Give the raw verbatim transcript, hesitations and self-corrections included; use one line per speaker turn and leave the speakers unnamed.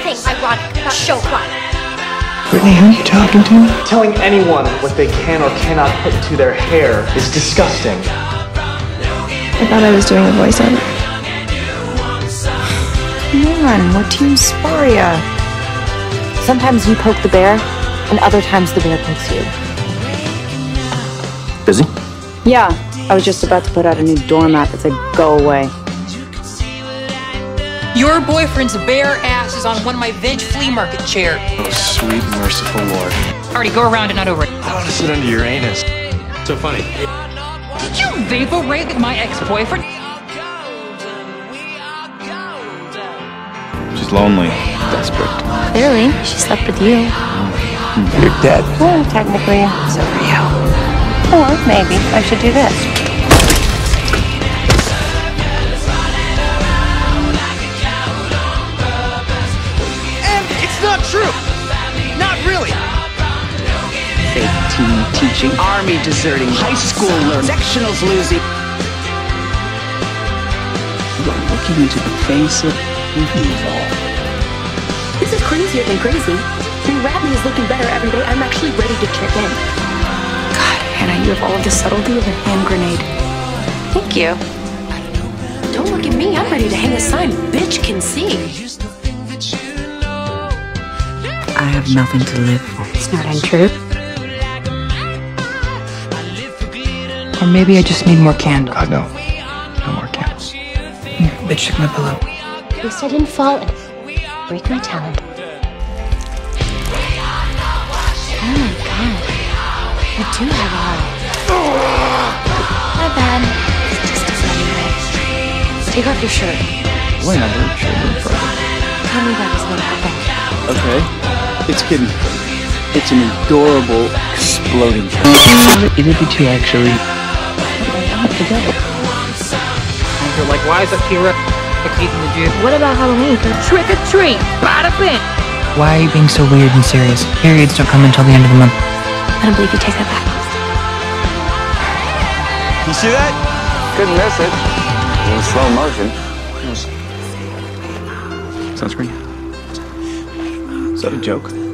nothing ironic about show choir.
Brittany, who are you talking to?
Telling anyone what they can or cannot put into their hair is disgusting.
I thought I was doing a voiceover.
Man, what team spar ya? Sometimes you poke the bear, and other times the bear pokes you.
Busy?
Yeah, I was just about to put out a new doormat that said, go away.
Your boyfriend's bare ass is on one of my veg flea market chairs.
Oh, sweet, merciful Lord.
Already go around and not over it.
I want to sit under your anus. So funny.
Did you vapor rape my ex-boyfriend?
She's lonely, desperate.
Clearly, she slept with you.
You're dead.
Well, technically, so are you. Or maybe I should do this.
And it's not true. Not really.
Fake teen teaching, army deserting, high school learning, sectionals losing. You're looking into the face of evil.
This is crazier than crazy. Your Radley is looking better every day. I'm actually ready to check in.
God, Hannah, you have all of the subtlety of a hand grenade. Thank you.
Don't look at me. I'm ready to hang a sign. Bitch can see.
I have nothing to live for.
It's not untrue.
Or maybe I just need more candles.
God, no. No more candles.
Here, bitch, took my pillow.
At least I didn't fall and break my talent. Oh my god. You do have a heart. My bad. It's just as anyway. Take off your shirt.
Why never children present?
Tell me that was what happened.
Okay. It's kidding. It's an adorable, exploding child.
It'll be two, actually.
You're like, why is a T-Rex eating the Jew?
What about Halloween?
Trick or treat! Bada bing!
Why are you being so weird and serious? Periods don't come until the end of the month.
I don't believe you take that back.
You see that?
Couldn't miss it. In slow motion.
Sunscreen? Is that a joke?